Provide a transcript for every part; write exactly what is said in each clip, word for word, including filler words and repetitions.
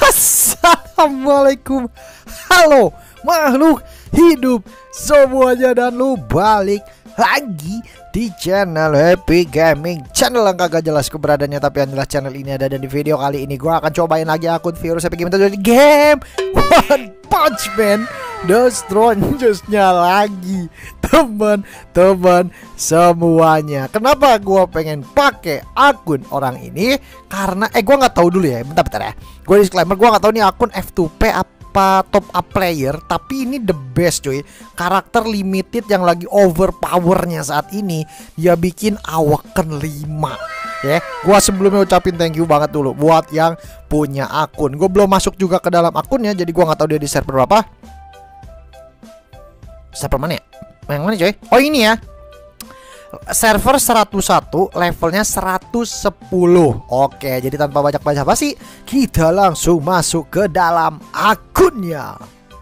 Assalamualaikum. Halo makhluk hidup semuanya, dan lu balik lagi di channel Happy Gaming, channel yang kagak jelas keberadaannya tapi yang jelas channel ini ada. Dan di video kali ini gue akan cobain lagi akun virus Happy Gaming dari game One Punch Man The Strongest-nya lagi, teman-teman semuanya. Kenapa gue pengen pakai akun orang ini? Karena eh gue nggak tahu dulu ya, bentar-bentar ya. Gue disclaimer, gue nggak tahu nih akun F two P apa top up player, tapi ini the best cuy. Karakter limited yang lagi overpowernya saat ini, dia bikin Awaken lima. Ya, gua sebelumnya ucapin thank you banget dulu buat yang punya akun. Gue belum masuk juga ke dalam akunnya, jadi gua nggak tahu dia di server berapa. Server mana ya? Yang mana coy? Oh ini ya. Server seratus satu, levelnya seratus sepuluh. Oke, jadi tanpa banyak basa-basi, kita langsung masuk ke dalam akunnya.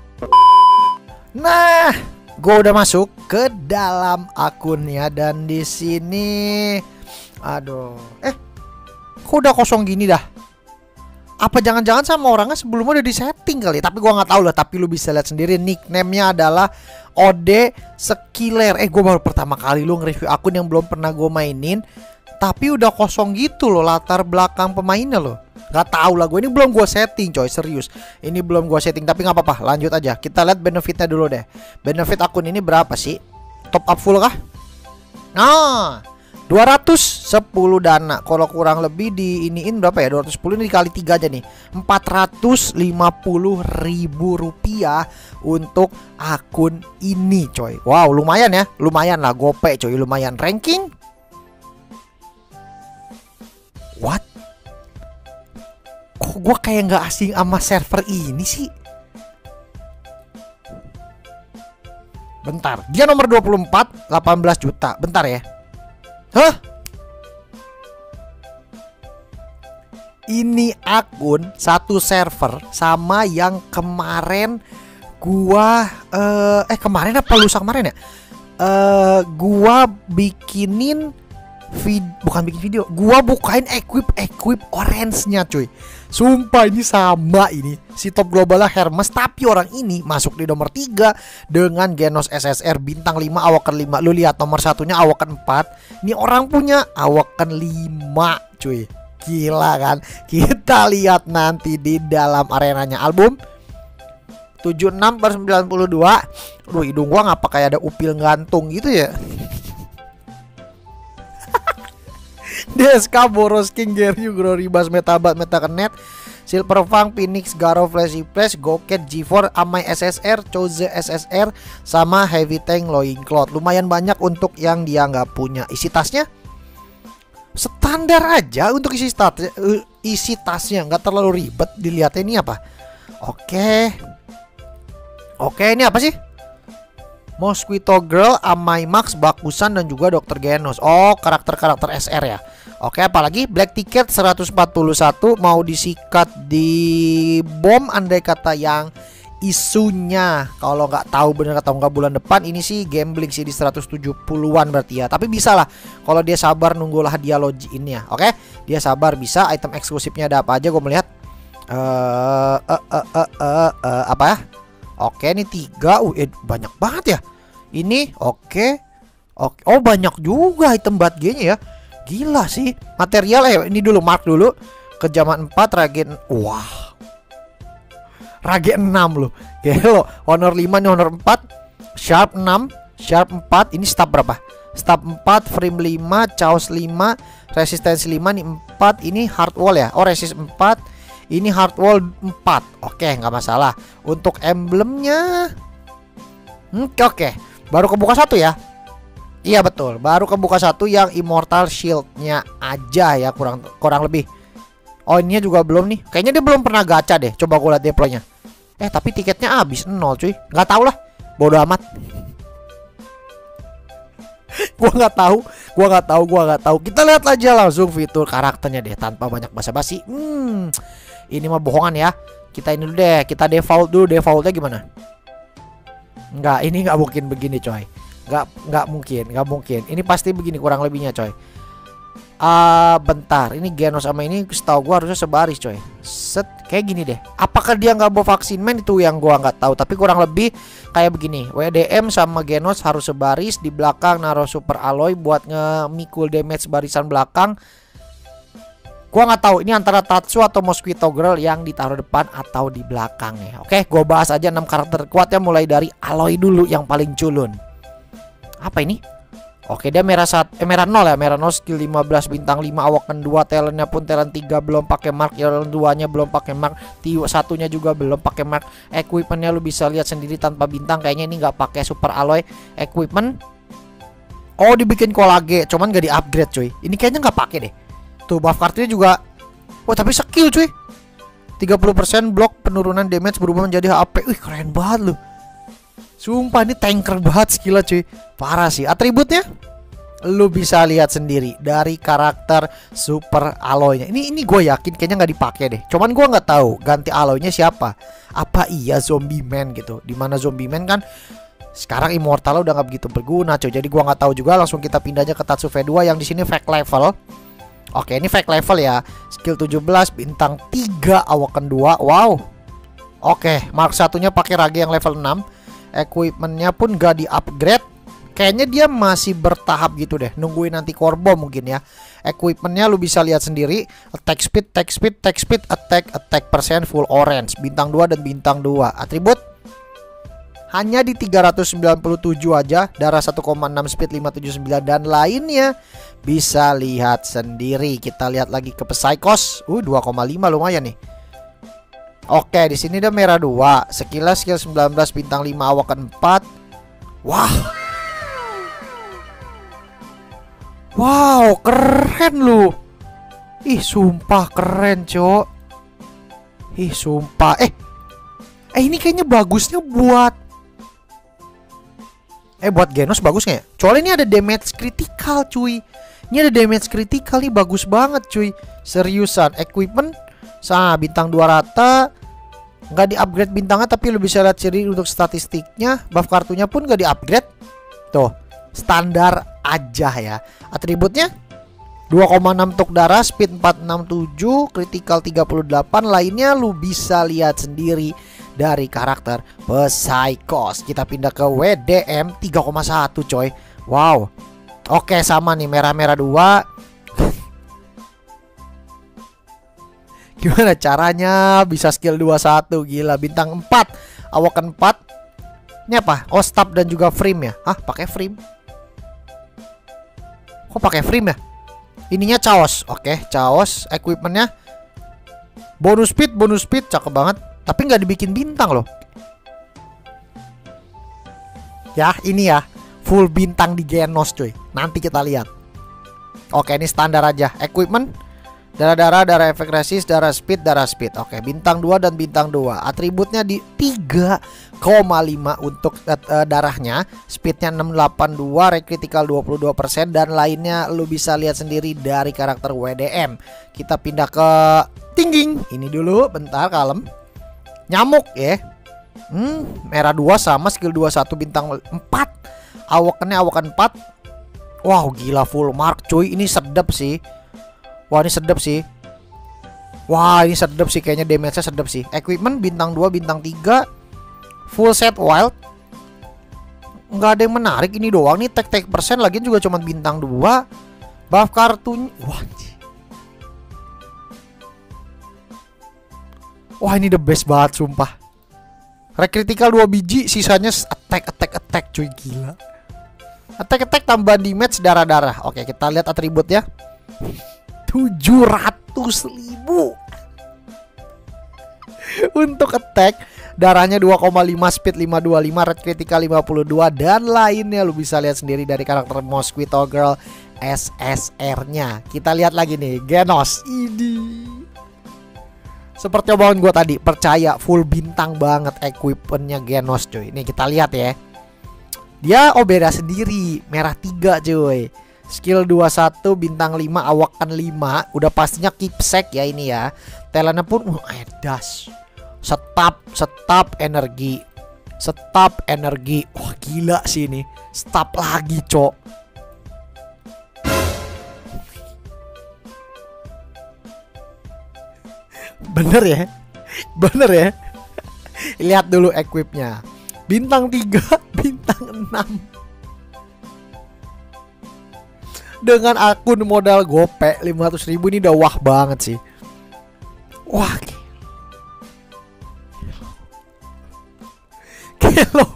Nah, gue udah masuk ke dalam akunnya, dan di sini, aduh, eh, kok udah kosong gini dah? Apa jangan-jangan sama orangnya sebelumnya udah di setting kali? Tapi gua nggak tahu lah. Tapi lu bisa lihat sendiri, nickname-nya adalah Ode Skiller. Eh, gue baru pertama kali lu nge-review akun yang belum pernah gue mainin, tapi udah kosong gitu loh latar belakang pemainnya loh. Gak tahu lah gue, ini belum gue setting coy, serius. Ini belum gue setting, tapi nggak apa-apa. Lanjut aja. Kita lihat benefitnya dulu deh. Benefit akun ini berapa sih? Top up full kah? Nah, dua ratus sepuluh dana. Kalau kurang lebih di iniin berapa ya? dua ratus sepuluh ini dikali tiga aja nih, empat ratus lima puluh ribu rupiah untuk akun ini coy. Wow, lumayan ya. Lumayan lah, gope coy, lumayan. Ranking what? Kok gue kayak nggak asing sama server ini sih? Bentar, dia nomor dua puluh empat, delapan belas juta. Bentar ya. Hah? Ini akun satu server sama yang kemarin gua uh, eh kemarin apa lusa kemarin ya? Uh, gua bikinin vid bukan bikin video, gua bukain equip equip orange-nya cuy. Sumpah ini sama ini. Si top globalnya Hermes, tapi orang ini masuk di nomor tiga dengan Genos S S R bintang lima Awaken lima. Lu lihat nomor satunya Awaken empat. Ini orang punya Awaken lima cuy. Gila kan? Kita lihat nanti di dalam arenanya. Album tujuh puluh enam per sembilan puluh dua. Aduh, hidung gua ngapa kayak ada upil gantung gitu ya. D S K, Boros King, Geryu, Gloribas, Metabat, Metakenet, Silver Fang, Phoenix, Garo, Flashy Flash, Goket, G four, Amai S S R, Chose S S R, sama Heavy Tank, Loincloth. Lumayan banyak untuk yang dia nggak punya. Isi tasnya standar aja untuk isi tas, isi tasnya nggak terlalu ribet. Dilihatnya ini apa? Oke, oke ini apa sih? Mosquito Girl, Amai Max, Bakusan, dan juga dokter Genos. Oh, karakter-karakter S R ya. Oke, apalagi Black Ticket seratus empat puluh satu mau disikat di bom, andai kata yang isunya kalau nggak tahu bener atau nggak bulan depan. Ini sih gambling sih di seratus tujuh puluhan berarti ya. Tapi bisa lah kalau dia sabar nunggulah dia login-nya. Oke, dia sabar bisa. Item eksklusifnya ada apa aja gue melihat. uh, uh, uh, uh, uh, uh, Apa ya? Oke, ini tiga. Uh, eh, banyak banget ya. Ini oke. Oke. Oh, banyak juga item Batge-nya ya. Gila sih. Material eh ini dulu mark dulu. Kejaman empat, Rage. Wah. Rage enam loh. Gelo. Honor lima nih, Honor empat. Sharp enam, Sharp empat. Ini stab berapa? Stab empat, Frame lima, Chaos lima, Resistensi lima nih empat. Ini hard wall ya. Oh, resist empat. Ini hard wall empat. Oke, nggak masalah. Untuk emblemnya hmm, oke, oke. Baru kebuka satu ya. Iya betul, baru kebuka satu yang Immortal Shield-nya aja ya, kurang kurang lebih. Oh, ininya juga belum nih. Kayaknya dia belum pernah gacha deh. Coba gue lihat deploy-nya. Eh, tapi tiketnya habis nol cuy. Nggak tahu lah. Bodoh amat. Gua nggak tahu, gua nggak tahu, gua nggak tahu. Kita lihat aja langsung fitur karakternya deh tanpa banyak basa-basi. Hmm, ini mah bohongan ya. Kita ini dulu deh, kita default dulu. Defaultnya gimana? Nggak, ini nggak mungkin begini coy. Nggak, nggak mungkin, nggak mungkin. Ini pasti begini kurang lebihnya coy. Uh, bentar, ini Genos sama ini setahu gua harusnya sebaris coy. Set, kayak gini deh. Apakah dia nggak bawa vaksin man itu yang gua nggak tahu. Tapi kurang lebih kayak begini. W D M sama Genos harus sebaris. Di belakang naruh super alloy buat nge-mikul damage barisan belakang. Gua nggak tahu ini antara Tatsu atau Mosquito Girl yang ditaruh depan atau di belakang ya. Oke, gua bahas aja enam karakter kuatnya mulai dari alloy dulu yang paling culun. Apa ini? Oke, dia merah satu, eh, merah nol ya, merah nol skill lima belas bintang lima awaken dua, talentnya pun talent tiga belum pakai mark, talent dua-nya belum pakai mark, T satunya juga belum pakai mark. Equipmentnya lu bisa lihat sendiri tanpa bintang, kayaknya ini nggak pakai super alloy. Equipment oh dibikin kolage, cuman nggak di-upgrade cuy. Ini kayaknya nggak pakai deh. Tuh buff kartunya juga. Oh, tapi skill cuy. tiga puluh persen blok penurunan damage berubah menjadi H P. Wih, keren banget lu. Sumpah ini tanker banget skillnya cuy. Parah sih. Atributnya lu bisa lihat sendiri dari karakter super alloynya. Ini ini gue yakin kayaknya nggak dipakai deh. Cuman gue nggak tahu ganti alloynya siapa. Apa iya Zombie Man gitu. Dimana Zombie Man kan sekarang immortal udah nggak begitu berguna cuy. Jadi gue nggak tahu juga. Langsung kita pindah aja ke Tatsu V dua yang di sini fake level. Oke, ini fake level ya. Skill tujuh belas bintang tiga awaken dua. Wow. Oke, mark satunya pakai rage yang level enam. Equipmentnya pun gak di upgrade. Kayaknya dia masih bertahap gitu deh. Nungguin nanti Corbo mungkin ya. Equipmentnya lu bisa lihat sendiri. Attack speed, attack speed, attack speed, attack, attack persen full orange. Bintang dua dan bintang dua. Atribut hanya di tiga ratus sembilan puluh tujuh aja. Darah satu koma enam, speed lima tujuh sembilan. Dan lainnya bisa lihat sendiri. Kita lihat lagi ke Psychos. Uh dua koma lima lumayan nih. Oke, di sini dia merah dua, skill skill sembilan belas bintang lima awaken empat. Wah. Wow, keren lu. Ih, sumpah keren, Cok. Ih, sumpah. Eh. Eh, ini kayaknya bagusnya buat Eh, buat Genos bagus nggak ya? Soalnya ini ada damage critical, cuy. Ini ada damage critical nih, bagus banget, cuy. Seriusan, equipment Sa bintang dua rata. Nggak di upgrade bintangnya, tapi lu bisa lihat sendiri untuk statistiknya. Buff kartunya pun nggak di upgrade. Tuh, standar aja ya. Atributnya dua koma enam tuk darah, speed empat enam tujuh, critical tiga puluh delapan. Lainnya lu bisa lihat sendiri dari karakter Psychos. Kita pindah ke W D M tiga koma satu coy. Wow. Oke, sama nih merah-merah dua. Gimana caranya bisa skill dua puluh satu? Gila, bintang empat, awaken empat. Ini apa? Oh, stab dan juga frame ya. Hah, pakai frame? Kok pakai frame ya? Ininya chaos. Oke, chaos. Equipmentnya bonus speed, bonus speed, cakep banget. Tapi nggak dibikin bintang loh. Ya, ini ya full bintang di Genos cuy. Nanti kita lihat. Oke, ini standar aja. Equipment darah-darah, darah efek resist, darah speed, darah speed. Oke, bintang dua dan bintang dua. Atributnya di tiga koma lima untuk uh, darahnya. Speednya enam delapan dua, critical dua puluh dua persen. Dan lainnya lu bisa lihat sendiri dari karakter W D M. Kita pindah ke Tingging. Ini dulu, bentar, kalem. Nyamuk ya. Hmm, merah dua sama skill dua puluh satu bintang empat. Awakennya awaken empat. Wow, gila full mark cuy. Ini sedap sih. Wah, ini sedap sih. Wah, ini sedap sih, kayaknya damage-nya sedap sih. Equipment bintang dua, bintang tiga. Full set wild. Nggak ada yang menarik, ini doang nih. Tek-tek persen lagi juga cuma bintang dua. Buff kartunya. Wah. Wah, ini the best banget sumpah. Rekritical dua biji, sisanya attack attack attack cuy, gila. Attack attack tambahan damage darah-darah. Oke, kita lihat atributnya. tujuh ratus ribu untuk attack. Darahnya dua koma lima, speed lima dua lima, red critical lima puluh dua. Dan lainnya lu bisa lihat sendiri dari karakter Mosquito Girl S S R-nya. Kita lihat lagi nih, Genos. Ini seperti omongan gue tadi, percaya full bintang banget equipmentnya Genos cuy. Nih kita lihat ya. Dia oh beda sendiri, merah tiga cuy. Skill dua puluh satu bintang lima, awakan lima. Udah pastinya keepsake ya ini ya. Talentnya pun uh, edas. Setap, setap energi. Setap energi. Wah, gila sih ini. Setap lagi, cok. Bener ya? Bener ya? Lihat dulu equipnya. Bintang tiga, bintang enam. Dengan akun modal gope lima ratus ribu ini udah wah banget sih. Wah. Gelo.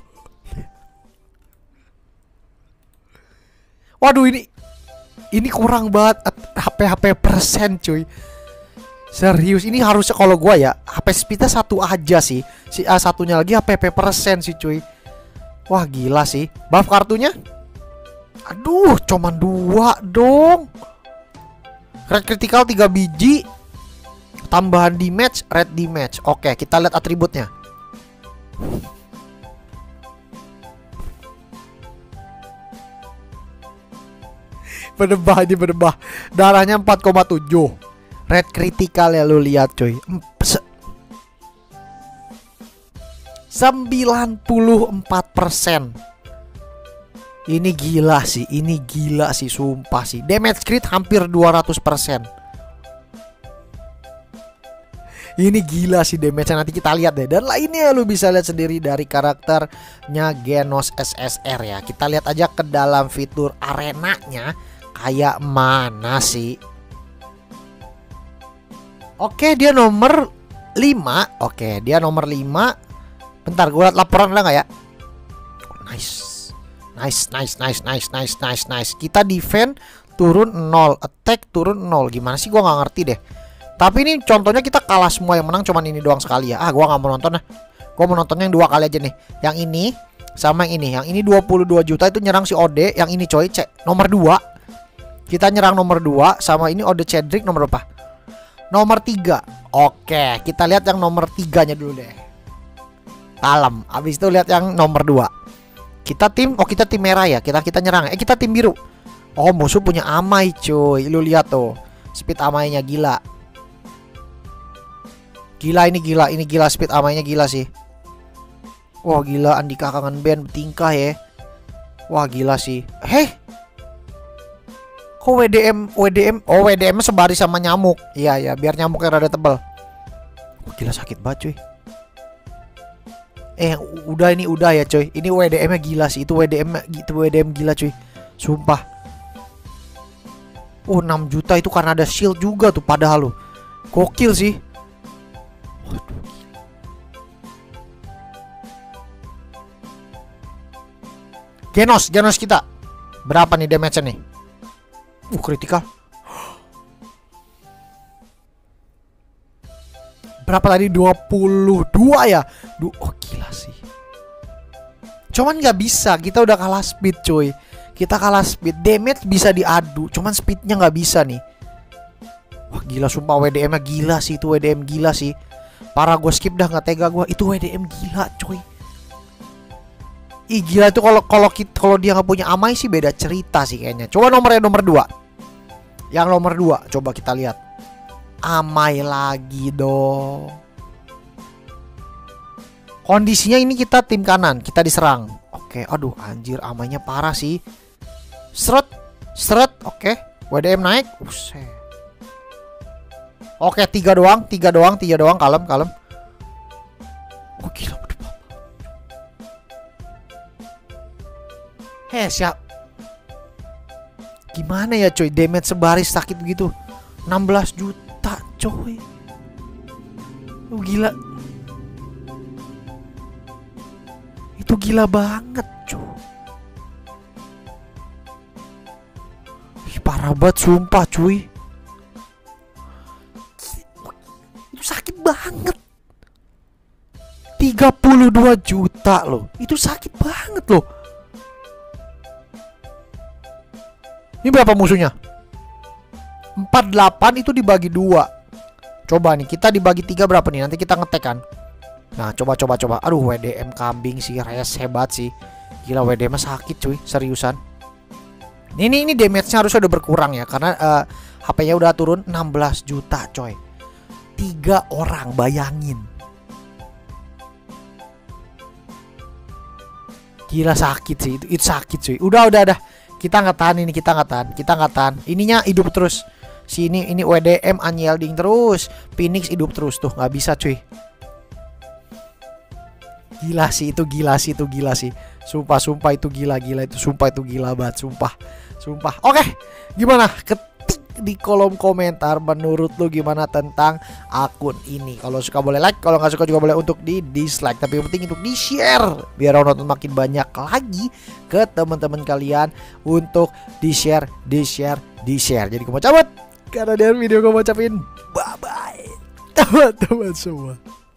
Waduh ini ini kurang banget H P H P persen cuy. Serius ini harusnya kalau gua ya H P speednya satu aja sih. Si A satunya lagi H P H P persen sih cuy. Wah gila sih. Buff kartunya? Aduh, cuman dua dong. Red critical tiga biji. Tambahan damage, red damage. Oke, kita lihat atributnya. Berdebah ini berdebah. Darahnya empat koma tujuh. Red critical ya lu lihat cuy. sembilan puluh empat persen. Ini gila sih, ini gila sih, sumpah sih. Damage crit hampir dua ratus persen. Ini gila sih damage-nya, nanti kita lihat deh. Dan lainnya lu bisa lihat sendiri dari karakternya Genos S S R ya. Kita lihat aja ke dalam fitur arenanya kayak mana sih. Oke, dia nomor lima. Oke, dia nomor lima. Bentar, gue liat laporan ada nggak ya? Nice. Nice, nice, nice, nice, nice, nice, nice. Kita defend turun nol, attack turun nol. Gimana sih, gua nggak ngerti deh. Tapi ini contohnya kita kalah semua, yang menang cuman ini doang sekali ya. Ah, gua nggak mau nonton ya. Gua mau nontonnya yang dua kali aja nih. Yang ini sama yang ini. Yang ini dua puluh dua juta itu nyerang si Ode. Yang ini coy, cek nomor dua. Kita nyerang nomor dua. Sama ini Ode Cedric nomor berapa? Nomor tiga. Oke, kita lihat yang nomor tiganya dulu deh. Kalem. Habis itu lihat yang nomor dua. Kita tim, oh kita tim merah ya. Kita kita nyerang. Eh kita tim biru. Oh musuh punya Amai cuy. Lu lihat tuh. Speed Amainya gila. Gila ini gila, ini gila speed Amainya gila sih. Wah gila, Andika kangen band tingkah ya. Wah gila sih. Heh. Kok W D M W D M oh W D M sebaris sama nyamuk. Iya ya, biar nyamuknya rada tebal. Wah gila sakit banget cuy. Eh udah ini udah ya coy. Ini W D M-nya gila sih. Itu W D M itu W D M gila cuy. Sumpah. Oh enam juta itu karena ada shield juga tuh padahal lo. Gokil sih. Waduh. Genos, Genos kita. Berapa nih damage-nya nih? Uh kritikal. Berapa tadi? dua puluh dua ya? Duh, oh gila sih. Cuman nggak bisa, kita udah kalah speed coy. Kita kalah speed, damage bisa diadu, cuman speednya nggak bisa nih. Wah gila sumpah, W D M-nya gila sih. Itu W D M gila sih. Parah, gue skip dah, nggak tega gue. Itu W D M gila coy. Ih gila itu kalau kalau kalau dia nggak punya Amai sih beda cerita sih kayaknya. Coba nomornya nomor dua. Yang nomor dua coba kita lihat. Amai lagi dong. Kondisinya ini kita tim kanan, kita diserang. Oke, aduh anjir Amainya parah sih. Seret, seret, oke. W D M naik. Uset. Oke, tiga doang, tiga doang, tiga doang, kalem, kalem. Oh gila, berdua. Heh, siap. Gimana ya coy, damage sebaris sakit begitu. enam belas juta. Tak coy. Oh gila. Itu gila banget coy. Ih, parah banget sumpah cuy. Itu sakit banget. tiga puluh dua juta loh. Itu sakit banget loh. Ini berapa musuhnya? empat puluh delapan itu dibagi dua. Coba nih kita dibagi tiga berapa nih? Nanti kita ngetek kan. Nah coba coba coba. Aduh W D M kambing sih, res hebat sih. Gila W D M sakit cuy, seriusan. Ini ini damage-nya harusnya udah berkurang ya. Karena uh, H P-nya udah turun enam belas juta coy. Tiga orang, bayangin. Gila sakit sih, itu, itu sakit cuy. Udah udah udah. Kita nggak tahan ini, kita nggak tahan, kita nggak tahan. Ininya hidup terus. Sini ini W D M unyielding terus. Phoenix hidup terus tuh, nggak bisa cuy. Gila sih itu, gila sih itu, gila sih. Sumpah, sumpah itu gila, gila itu, sumpah itu gila banget, sumpah. Sumpah. Oke, gimana? Ketik di kolom komentar menurut lu gimana tentang akun ini. Kalau suka boleh like, kalau nggak suka juga boleh untuk di dislike. Tapi yang penting untuk di share biar orang nonton makin banyak lagi ke teman-teman kalian. Untuk di share, di share, di share. Jadi gue mau cabut karena dari video gue mau ucapin bye bye teman-teman semua.